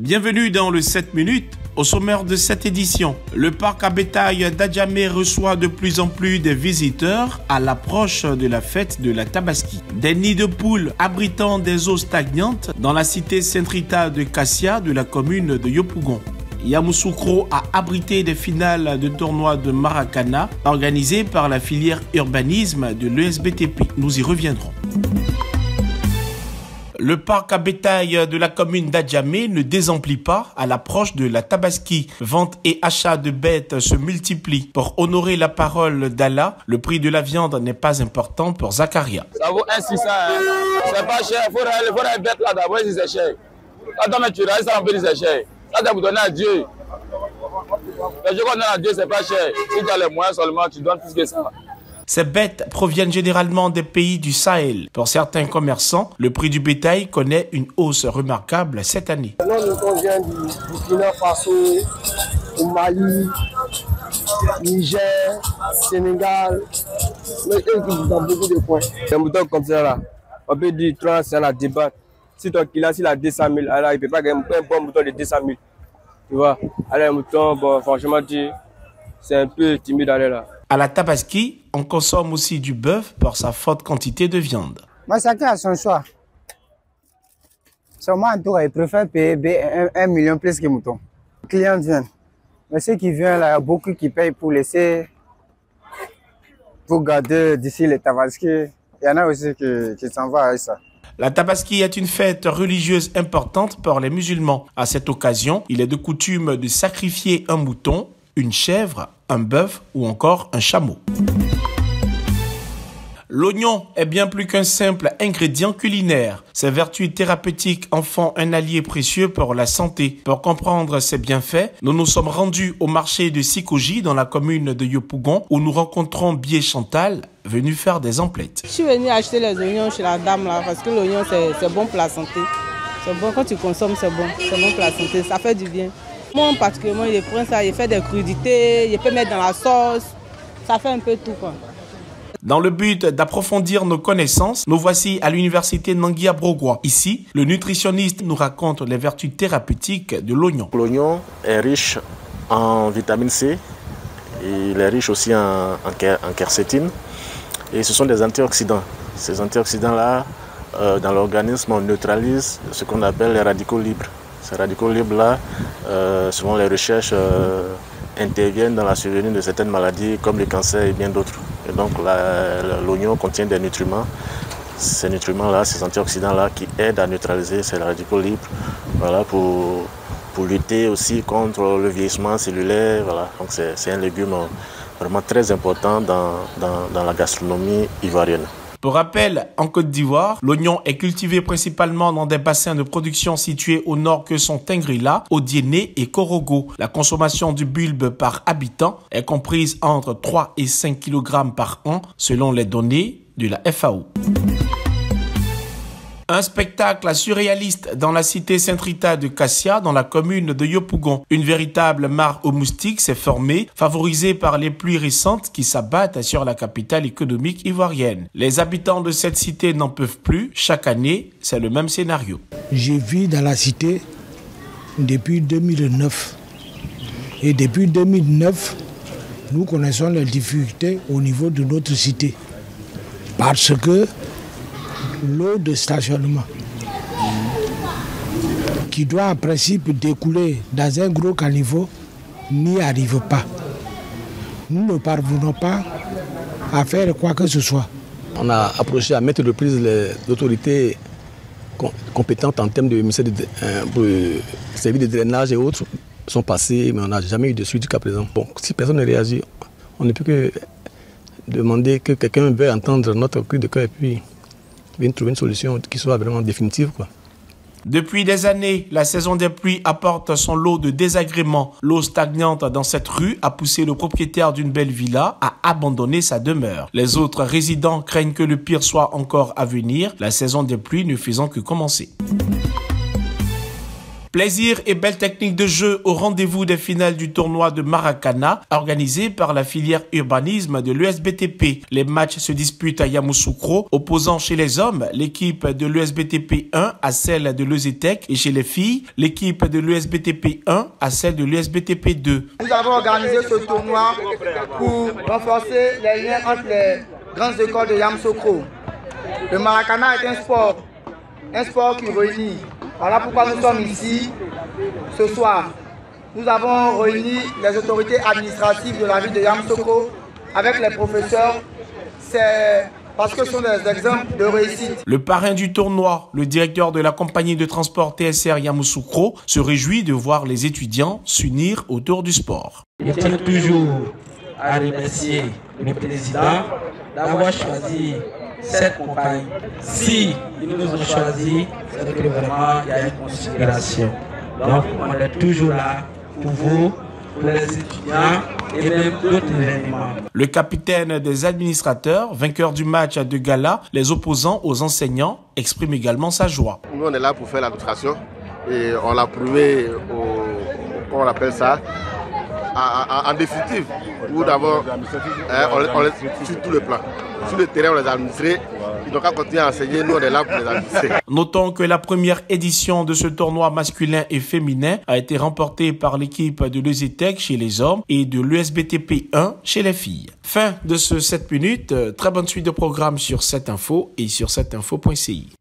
Bienvenue dans le 7 minutes. Au sommaire de cette édition, le parc à bétail d'Adjamé reçoit de plus en plus de visiteurs à l'approche de la fête de la Tabaski. Des nids de poules abritant des eaux stagnantes dans la cité Saint-Rita de Kassia de la commune de Yopougon. Yamoussoukro a abrité des finales de tournois de Maracana organisées par la filière urbanisme de l'ESBTP. Nous y reviendrons. Le parc à bétail de la commune d'Adjamé ne désemplit pas à l'approche de la Tabaski. Vente et achat de bêtes se multiplient. Pour honorer la parole d'Allah, le prix de la viande n'est pas important pour Zakaria. Ça vaut 1,600. C'est pas cher. Il faut la bête là d'abord si c'est cher. Quand tu restes, ça c'est cher. Ça doit vous donner à Dieu. Le jeu qu'on donne à Dieu, c'est pas cher. Si tu as les moyens seulement, tu donnes plus que ça. Ces bêtes proviennent généralement des pays du Sahel. Pour certains commerçants, le prix du bétail connaît une hausse remarquable cette année. Nous vient du Burkina Faso, au Mali, Niger, Sénégal, dans beaucoup de points. Un mouton comme ça, là, on peut dire 300 c'est la débat. Si ton client il a 200 000, alors il ne peut pas gagner un bon mouton de 200 000. Tu vois, alors un mouton, bon, franchement, c'est un peu timide d'aller là. À la Tabaski, on consomme aussi du bœuf pour sa forte quantité de viande. Moi, chacun a son choix. Seulement, en tout cas, il préfère payer 1 million plus que mouton. Les clients viennent. Mais ceux qui viennent là, il y a beaucoup qui payent pour laisser, pour garder d'ici les Tabaski. Il y en a aussi qui s'en vont avec ça. La Tabaski est une fête religieuse importante pour les musulmans. À cette occasion, il est de coutume de sacrifier un mouton, une chèvre, un bœuf ou encore un chameau. L'oignon est bien plus qu'un simple ingrédient culinaire. Ses vertus thérapeutiques en font un allié précieux pour la santé. Pour comprendre ses bienfaits, nous nous sommes rendus au marché de Sikoji dans la commune de Yopougon où nous rencontrons Bié Chantal, venue faire des emplettes. Je suis venue acheter les oignons chez la dame là parce que l'oignon c'est bon pour la santé. C'est bon quand tu consommes, c'est bon pour la santé, ça fait du bien. Moi particulièrement, je prends ça, je fais des crudités, je peux mettre dans la sauce, ça fait un peu tout quoi. Dans le but d'approfondir nos connaissances, nous voici à l'université Nangui à Brogwa. Ici, le nutritionniste nous raconte les vertus thérapeutiques de l'oignon. L'oignon est riche en vitamine C, il est riche aussi en quercétine et ce sont des antioxydants. Ces antioxydants-là, dans l'organisme, on neutralise ce qu'on appelle les radicaux libres. Ces radicaux libres-là, selon les recherches, interviennent dans la survenue de certaines maladies comme le cancer et bien d'autres. Et donc l'oignon contient des nutriments, ces nutriments-là, ces antioxydants-là qui aident à neutraliser ces radicaux libres, voilà, pour lutter aussi contre le vieillissement cellulaire. Voilà. Donc c'est un légume vraiment très important dans la gastronomie ivoirienne. Pour rappel, en Côte d'Ivoire, l'oignon est cultivé principalement dans des bassins de production situés au nord que sont Tingrila, Odiéné et Korogo. La consommation du bulbe par habitant est comprise entre 3 et 5 kg par an selon les données de la FAO. Un spectacle surréaliste dans la cité Saint-Rita de Kassia, dans la commune de Yopougon. Une véritable mare aux moustiques s'est formée, favorisée par les pluies récentes qui s'abattent sur la capitale économique ivoirienne. Les habitants de cette cité n'en peuvent plus. Chaque année, c'est le même scénario. Je vis dans la cité depuis 2009. Et depuis 2009, nous connaissons les difficultés au niveau de notre cité. Parce que l'eau de stationnement qui doit en principe découler dans un gros caniveau n'y arrive pas. Nous ne parvenons pas à faire quoi que ce soit. On a approché à maintes reprises les autorités compétentes en termes de services de drainage et autres sont passés, mais on n'a jamais eu de suite jusqu'à présent. Bon, si personne ne réagit, on ne peut que demander que quelqu'un veuille entendre notre cri de cœur et puis trouver une solution qui soit vraiment définitive, quoi. Depuis des années, la saison des pluies apporte son lot de désagréments. L'eau stagnante dans cette rue a poussé le propriétaire d'une belle villa à abandonner sa demeure. Les autres résidents craignent que le pire soit encore à venir, la saison des pluies ne faisant que commencer. Plaisir et belle technique de jeu au rendez-vous des finales du tournoi de Maracana, organisé par la filière urbanisme de l'USBTP. Les matchs se disputent à Yamoussoukro, opposant chez les hommes l'équipe de l'USBTP 1 à celle de l'EZTEC et chez les filles, l'équipe de l'USBTP 1 à celle de l'USBTP 2. Nous avons organisé ce tournoi pour renforcer les liens entre les grandes écoles de Yamoussoukro. Le Maracana est un sport qui réunit. Voilà pourquoi nous sommes ici ce soir. Nous avons réuni les autorités administratives de la ville de Yamoussoukro avec les professeurs. C'est parce que ce sont des exemples de réussite. Le parrain du tournoi, le directeur de la compagnie de transport TSR Yamoussoukro, se réjouit de voir les étudiants s'unir autour du sport. Je tiens toujours à remercier le président d'avoir choisi cette compagnie. Si ils nous ont choisi, c'est que vraiment il y a une considération. Donc on est toujours là pour vous, pour les étudiants et même d'autres événements. Le capitaine des administrateurs, vainqueur du match de gala, les opposants aux enseignants, exprime également sa joie. Nous on est là pour faire l'administration et on l'a prouvé comment on appelle ça, en définitive. Nous d'abord, sur tout le plan. Sur le terrain, on les a administrés. Ils n'ont qu'à continuer à enseigner. Nous, on est là pour les administrer. Notons que la première édition de ce tournoi masculin et féminin a été remportée par l'équipe de l'EZTEC chez les hommes et de l'USBTP 1 chez les filles. Fin de ce 7 minutes. Très bonne suite de programme sur 7info et sur 7info.ci.